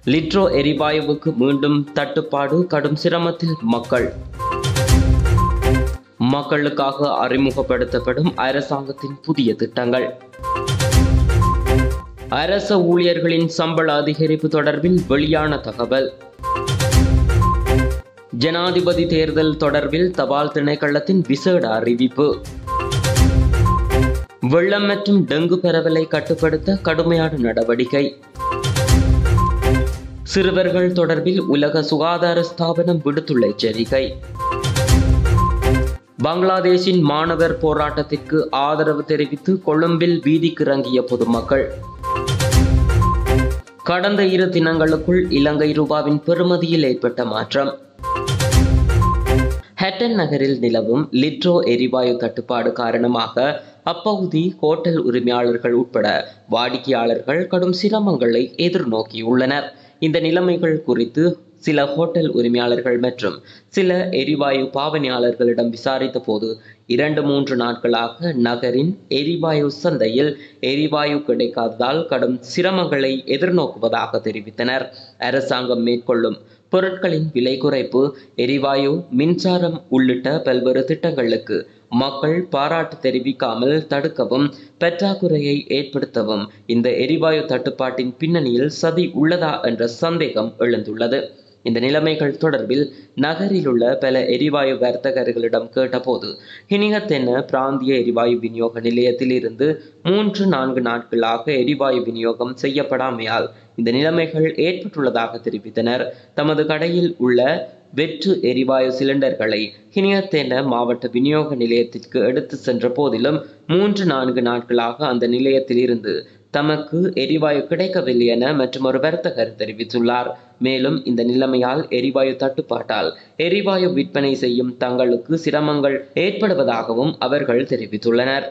லிட்ரோ எரிவாயுவுக்கு மீண்டும் தட்டுப்பாடு, கடும் சிரமத்தில் மக்கள். மக்களுக்காக அறிமுகப்படுத்தப்படும் அரசாங்கத்தின் புதிய திட்டங்கள். அரச ஊழியர்களின் சம்பள அதிகரிப்பு தொடர்பில் வெளியான தகவல். ஜனாதிபதி தேர்தல் தொடர்பில் தபால் திணைக்களத்தின் விசேட அறிவிப்பு. வெள்ளம் மற்றும் டெங்கு பரவலை கட்டுப்படுத்த கடுமையான நடவடிக்கை. சிறுவர்கள் தொடர்பில் உலக சுகாதார ஸ்தாபனம் விடுத்துள்ள எச்சரிக்கை. பங்களாதேஷின் மாணவர் போராட்டத்திற்கு ஆதரவு தெரிவித்து கொழும்பில் வீதிக்கு இறங்கிய பொதுமக்கள். கடந்த 2 தினங்களுக்குள் இலங்கை ரூபாவின் பெறுமதியில் ஏற்பட்ட மாற்றம். ஹட்டன் நகரில் நிலவும் லிட்ரோ எரிவாயு தட்டுப்பாடு காரணமாக அப்பகுதி ஹோட்டல் உரிமையாளர்கள் உட்பட வாடிக்கையாளர்கள் கடும் சிரமங்களை எதிர்நோக்கியுள்ளனர். இந்த நிலைமைகள் குறித்து சில ஹோட்டல் உரிமையாளர்கள் மற்றும் சில எரிவாயு பாவனையாளர்களிடம் விசாரித்த போது 2-3 நாட்களாக நகரின் எரிவாயு சந்தையில் எரிவாயு கிடைக்காததால் கடும் சிரமங்களை எதிர்நோக்குவதாக தெரிவித்தனர். அரசாங்கம் மேற்கொள்ளும் பொருட்களின் விலை குறைப்பு, எரிவாயு, மின்சாரம் உள்ளிட்ட பல்வேறு திட்டங்களுக்கு மக்கள் பாராட்டு தெரிவிக்காமல் தடுக்கவும், பற்றாக்குறையை ஏற்படுத்தவும் இந்த எரிவாயு தட்டுப்பாட்டின் பின்னணியில் சதி உள்ளதா என்ற சந்தேகம் எழுந்துள்ளது. இந்த நிலைமைகள் தொடர்பில் நகரில் உள்ள பல எரிவாயு வர்த்தகர்களிடம் கேட்டபோது ஹினிகத்தென பிராந்திய எரிவாயு விநியோக நிலையத்தில் இருந்து 3-4 நாட்களாக எரிவாயு விநியோகம் செய்யப்படாமையால் இந்த நிலைமைகள் ஏற்பட்டுள்ளதாக தெரிவித்தனர். தமது கடையில் உள்ள வெற்று எரிவாயு சிலிண்டர்களை ஹினிகத்தென மாவட்ட விநியோக நிலையத்திற்கு எடுத்து சென்ற போதிலும் 3-4 நாட்களாக அந்த நிலையத்தில் இருந்து தமக்கு எரிவாயு கிடைக்கவில்லை என மற்றொரு வர்த்தகர் தெரிவித்துள்ளார். மேலும் இந்த நிலைமையால் எரிவாயு தட்டுப்பாட்டால் எரிவாயு விற்பனை செய்யும் தங்களுக்கு சிரமங்கள் ஏற்படுவதாகவும் அவர்கள் தெரிவித்துள்ளனர்.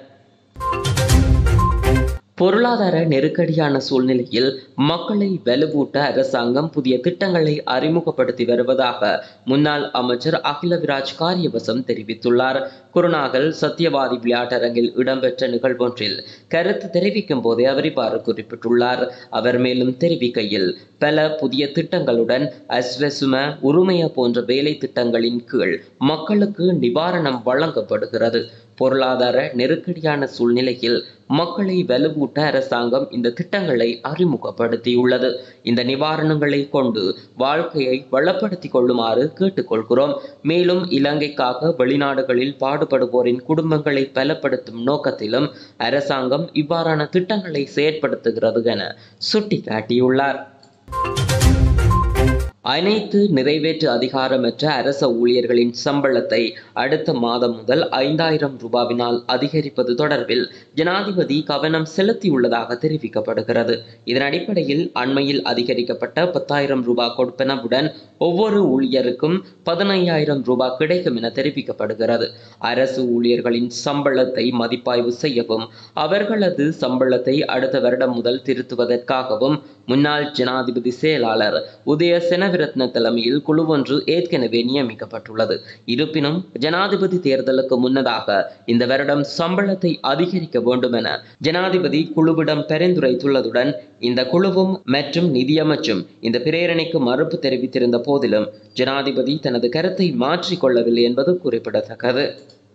பொருளாதார நெருக்கடியான சூழ்நிலையில் மக்களை வலுவூட்ட அரசாங்கம் புதிய திட்டங்களை அறிமுகப்படுத்தி வருவதாக முன்னாள் அமைச்சர் அகிலவிராஜ் காரியவசம் தெரிவித்துள்ளார். குருநாகல் சத்தியவாதி விளையாட்டரங்கில் இடம்பெற்ற நிகழ்வொன்றில் கருத்து தெரிவிக்கும் போதே அவர் இவ்வாறு குறிப்பிட்டுள்ளார். அவர் மேலும் தெரிவிக்கையில், பல புதிய திட்டங்களுடன் அஸ்வசும உரிமைய போன்ற வேலை திட்டங்களின் கீழ் மக்களுக்கு நிவாரணம் வழங்கப்படுகிறது. பொருளாதார நெருக்கடியான சூழ்நிலையில் மக்களை வலுவூட்ட அரசாங்கம் இந்த திட்டங்களை அறிமுகப்படுத்தியுள்ளது. இந்த நிவாரணங்களை கொண்டு வாழ்க்கையை வளப்படுத்திக் கொள்ளுமாறு கேட்டுக்கொள்கிறோம். மேலும் இலங்கைக்காக வெளிநாடுகளில் பாடுபடுவோரின் குடும்பங்களை பலப்படுத்தும் நோக்கத்திலும் அரசாங்கம் இவ்வாறான திட்டங்களை செயற்படுத்துகிறது என சுட்டிக்காட்டியுள்ளார். அனைத்து நிறைவேற்று அதிகாரமற்ற அரச ஊழியர்களின் சம்பளத்தை அடுத்த மாதம் முதல் 5000 ரூபாவினால் அதிகரிப்பது தொடர்பில் ஜனாதிபதி கவனம் செலுத்தியுள்ளதாக தெரிவிக்கப்படுகிறது. இதன் அடிப்படையில் அண்மையில் அதிகரிக்கப்பட்ட 10,000 ரூபாய் கொடுப்பனவுடன் ஒவ்வொரு ஊழியருக்கும் 15,000 ரூபாய் கிடைக்கும் என தெரிவிக்கப்படுகிறது. அரசு ஊழியர்களின் சம்பளத்தை மதிப்பாய்வு செய்யவும் அவர்களது சம்பளத்தை அடுத்த வருடம் முதல் திருத்துவதற்காகவும் முன்னாள் ஜனாதிபதி செயலாளர் உதய செனவிரத்ன தலைமையில் குழு ஒன்று ஏற்கனவே நியமிக்கப்பட்டுள்ளது. இருப்பினும் ஜனாதிபதி தேர்தலுக்கு முன்னதாக இந்த வருடம் சம்பளத்தை அதிகரிக்க வேண்டும் என ஜனாதிபதி குழுவிடம் பரிந்துரைத்துள்ளதுடன் இந்த குழுவும் மற்றும் நிதியமைச்சும் இந்த பிரேரணைக்கு மறுப்பு தெரிவித்திருந்த போதிலும் ஜனாதிபதி தனது கருத்தை மாற்றிக்கொள்ளவில்லை என்பது குறிப்பிடத்தக்கது.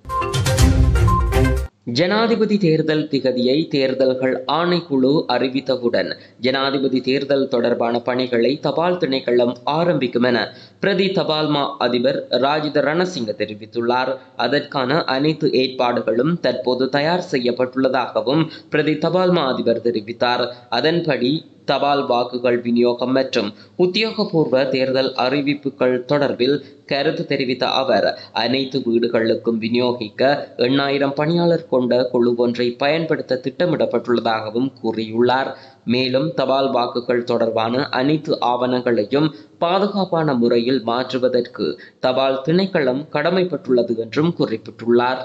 ஜனாதிபதி தேர்தல் திகதியை தேர்தல்கள் ஆணைக்குழு அறிவித்தவுடன் ஜனாதிபதி தேர்தல் தொடர்பான பணிகளை தபால் திணைக்களம் ஆரம்பிக்கும் என பிரதி தபால்மா அதிபர் ராஜித ரணசிங்க தெரிவித்துள்ளார். அதற்கான அனைத்து ஏற்பாடுகளும் தற்போது தயார் செய்யப்பட்டுள்ளதாகவும் பிரதி தபால்மா அதிபர் தெரிவித்தார். அதன்படி தபால் வாக்குகள் விநியோகம் மற்றும் உத்தியோகபூர்வ தேர்தல் அறிவிப்புகள் தொடர்பில் கருத்து தெரிவித்த அவர், அனைத்து வீடுகளுக்கும் விநியோகிக்க 8000 பணியாளர் கொண்ட குழு ஒன்றை பயன்படுத்த திட்டமிடப்பட்டுள்ளதாகவும் கூறியுள்ளார். மேலும் தபால் வாக்குகள் தொடர்பான அனைத்து ஆவணங்களையும் பாதுகாப்பான முறையில் மாற்றுவதற்கு தபால் திணைக்களம் கடமைப்பட்டுள்ளது என்றும் குறிப்பிட்டுள்ளார்.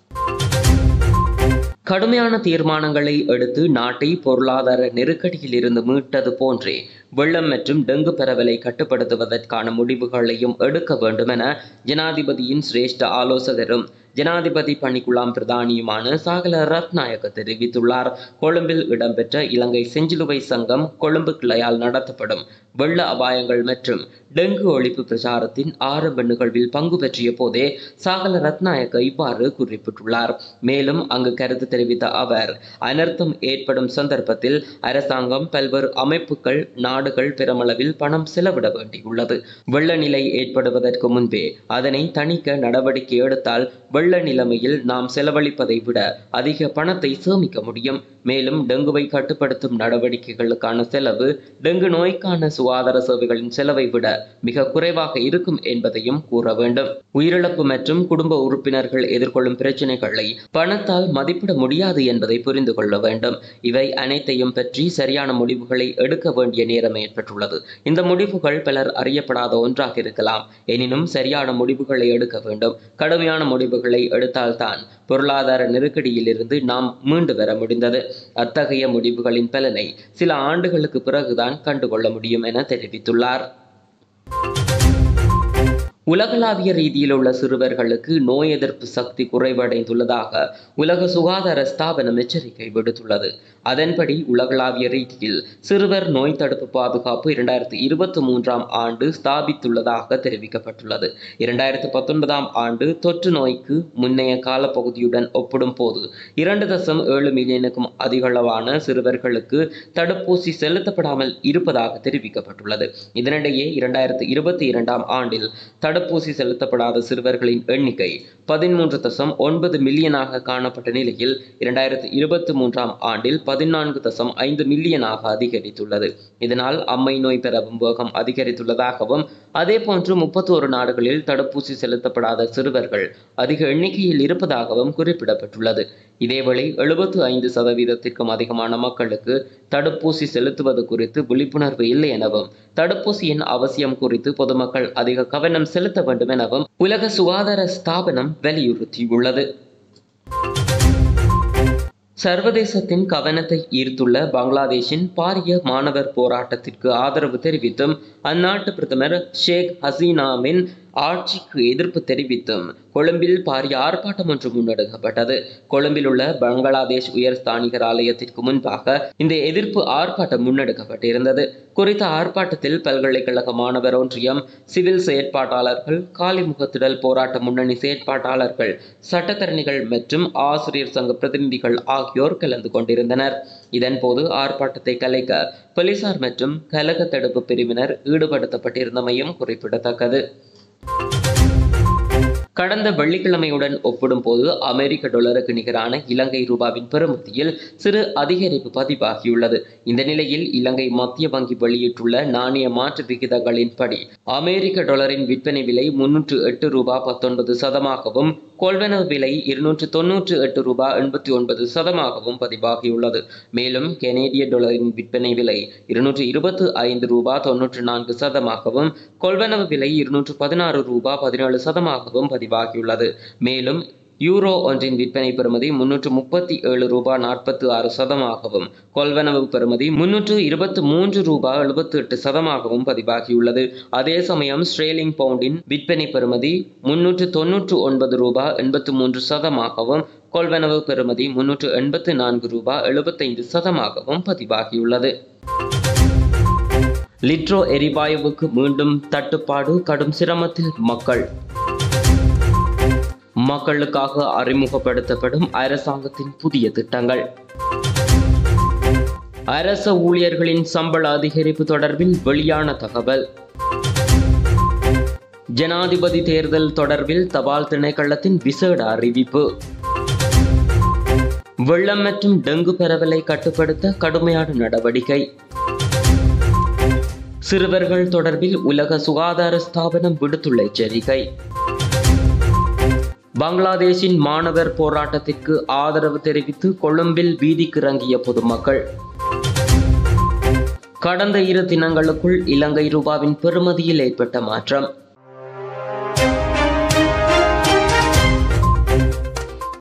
கடுமையான தீர்மானங்களை எடுத்து நாட்டை பொருளாதார நெருக்கடியில் இருந்து மீட்டது போன்றே வெள்ளம் மற்றும் டெங்கு பரவலை கட்டுப்படுத்துவதற்கான முடிவுகளையும் எடுக்க வேண்டும் என ஜனாதிபதியின் சிரேஷ்ட ஆலோசகரும் ஜனாதிபதி பணிக்குழாம் பிரதானியுமான சாகல ரத்நாயக்க தெரிவித்துள்ளார். கொழும்பில் இடம்பெற்ற இலங்கை செஞ்சிலுவை சங்கம் கொழும்பு கிளையால் நடத்தப்படும் வெள்ள அபாயங்கள் மற்றும் டெங்கு ஒழிப்பு பிரச்சாரத்தின் ஆரம்ப நிகழ்வில் பங்கு பெற்றிய போதே சாகல ரத்நாயக்க இவ்வாறு குறிப்பிட்டுள்ளார். மேலும் அங்கு கருத்து தெரிவித்த அவர், அனர்த்தம் ஏற்படும் சந்தர்ப்பத்தில் அரசாங்கம் பல்வேறு அமைப்புகள் நாடுகள் பெருமளவில் பணம் செலவிட வேண்டியுள்ளது. வெள்ள நிலை ஏற்படுவதற்கு முன்பே அதனை தணிக்க நடவடிக்கை எடுத்தால் வெள்ள நிலைமையில் நாம் செலவழிப்பதை விட அதிக பணத்தை சேமிக்க முடியும். மேலும் டெங்குவை கட்டுப்படுத்தும் நடவடிக்கைகளுக்கான செலவு டெங்கு நோய்க்கான சுகாதார சேவைகளின் செலவை விட மிக குறைவாக இருக்கும் என்பதையும் கூற வேண்டும். உயிரிழப்பு மற்றும் குடும்ப உறுப்பினர்கள் எதிர்கொள்ளும் பிரச்சனைகளை பணத்தால் மதிப்பிட முடியாது என்பதை புரிந்து கொள்ள வேண்டும். இவை அனைத்தையும் பற்றி சரியான முடிவுகளை எடுக்க வேண்டிய நேரம் ஏற்பட்டுள்ளது. இந்த முடிவுகள் பலர் அறியப்படாத ஒன்றாக இருக்கலாம். எனினும் சரியான முடிவுகளை எடுக்க வேண்டும். கடுமையான முடிவுகளை எடுத்தால்தான் பொருளாதார நெருக்கடியிலிருந்து நாம் மீண்டு வர முடிந்தது. அத்தகைய முடிவுகளின் பலனை சில ஆண்டுகளுக்கு பிறகுதான் கண்டுகொள்ள முடியும் என தெரிவித்துள்ளார். உலகளாவிய ரீதியில் உள்ள சிறுவர்களுக்கு நோய் எதிர்ப்பு சக்தி குறைவடைந்துள்ளதாக உலக சுகாதார ஸ்தாபனம் எச்சரிக்கை விடுத்துள்ளது. அதன்படி உலகளாவிய ரீதியில் சிறுவர் நோய் தடுப்பு பாதுகாப்பு 2023 ஆண்டு ஸ்தாபித்துள்ளதாக தெரிவிக்கப்பட்டுள்ளது. 2019 ஆண்டு தொற்று நோய்க்கு முன்னைய காலப்பகுதியுடன் ஒப்பிடும் போது 2.7 மில்லியனுக்கும் அதிகளவான சிறுவர்களுக்கு தடுப்பூசி செலுத்தப்படாமல் இருப்பதாக தெரிவிக்கப்பட்டுள்ளது. இதனிடையே 2022 ஆண்டில் தடுப்பூசி செலுத்தப்படாத சிறுவர்களின் எண்ணிக்கை 13.9 மில்லியனாக காணப்பட்ட நிலையில் 2023 ஆண்டில் 14.5 மில்லியனாக அதிகரித்துள்ளது. இதனால் அம்மை நோய் பரவும் வேகம் அதிகரித்துள்ளதாகவும் அதேபோன்று 31 நாடுகளில் தடுப்பூசி செலுத்தப்படாத சிறுவர்கள் அதிக எண்ணிக்கையில் இருப்பதாகவும் குறிப்பிடப்பட்டுள்ளது. இதேவேளை 75% அதிகமான மக்களுக்கு தடுப்பூசி செலுத்துவது குறித்து விழிப்புணர்வு இல்லை எனவும் தடுப்பூசியின் அவசியம் குறித்து பொதுமக்கள் அதிக கவனம் செலுத்த வேண்டும் எனவும் உலக சுகாதார ஸ்தாபனம் வலியுறுத்தியுள்ளது. சர்வதேசத்தின் கவனத்தை ஈர்த்துள்ள பங்களாதேஷின் பாரிய மாணவர் போராட்டத்திற்கு ஆதரவு தெரிவித்தும் அந்நாட்டு பிரதமர் ஷேக் ஹசீனாவின் ஆட்சிக்கு எதிர்ப்பு தெரிவித்தும் கொழும்பில் பாரிய ஆர்ப்பாட்டம் ஒன்று முன்னெடுக்கப்பட்டது. கொழும்பில் உள்ள பங்களாதேஷ் உயர்ஸ்தானிகர் ஆலயத்திற்கு முன்பாக இந்த எதிர்ப்பு ஆர்ப்பாட்டம் முன்னெடுக்கப்பட்டிருந்தது. குறித்த ஆர்ப்பாட்டத்தில் பல்கலைக்கழக மாணவர் ஒன்றியம், சிவில் செயற்பாட்டாளர்கள், காலிமுகத்திடல் போராட்ட முன்னணி செயற்பாட்டாளர்கள், சட்டத்தரணிகள் மற்றும் ஆசிரியர் சங்க பிரதிநிதிகள் ஆகியோர் கலந்து கொண்டிருந்தனர். இதன்போது ஆர்ப்பாட்டத்தை கலைக்க போலீசார் மற்றும் கலக தடுப்பு பிரிவினர் ஈடுபடுத்தப்பட்டிருந்தமையும் குறிப்பிடத்தக்கது. கடந்த வெள்ளிக்கிழமையுடன் ஒப்பிடும் போது அமெரிக்க டாலருக்கு நிகரான இலங்கை ரூபாவின் பெறுமதியில் சிறு அதிகரிப்பு பதிவாகியுள்ளது. இந்த நிலையில் இலங்கை மத்திய வங்கி வெளியிட்டுள்ள நாணய மாற்று விகிதங்களின்படி அமெரிக்க டாலரின் விற்பனை விலை 308 ரூபாய் 19 சதமாகவும் கொள்வனவு விலை 298 ரூபாய் 89 சதமாகவும் பதிவாகியுள்ளது. மேலும் கனேடிய டாலரின் விற்பனை விலை 225 ரூபாய் 94 சதமாகவும் கொள்வனவு விலை 216 ரூபாய் 17 சதமாகவும் பதிவாகியுள்ளது. மேலும் யூரோ ஒன்றின் விற்பனை பெறுமதி 337 ரூபாய் 46 சதமாகவும் கொள்வனவு பெறுமதி 323 ரூபாய் 78 சதமாகவும் பதிவாகியுள்ளது. அதே சமயம் ஸ்ட்ரேலிங் பவுண்டின் விற்பனை பெறுமதி 399 ரூபாய் 83 சதமாகவும் கொள்வனவு பெறுமதி 384 ரூபாய் 75 சதமாகவும் பதிவாகியுள்ளது. லிட்ரோ எரிவாயுவுக்கு மீண்டும் தட்டுப்பாடு, கடும் சிரமத்தில் மக்கள். மக்களுக்காக அறிமுகப்படுத்தப்படும் அரசாங்கத்தின் புதிய திட்டங்கள். அரச ஊழியர்களின் சம்பள அதிகரிப்பு தொடர்பில் வெளியான தகவல். ஜனாதிபதி தேர்தல் தொடர்பில் தபால் திணைக்களத்தின் விசேட அறிவிப்பு. வெள்ளம் மற்றும் டெங்கு பரவலை கட்டுப்படுத்த கடுமையான நடவடிக்கை. சிறுவர்கள் தொடர்பில் உலக சுகாதார ஸ்தாபனம் விடுத்துள்ள எச்சரிக்கை. பங்களாதேஷின் மாணவர் போராட்டத்திற்கு ஆதரவு தெரிவித்து கொழும்பில் வீதிக்கு இறங்கிய பொதுமக்கள். கடந்த 2 தினங்களுக்குள் இலங்கை ரூபாவின் பெறுமதியில் ஏற்பட்ட மாற்றம்.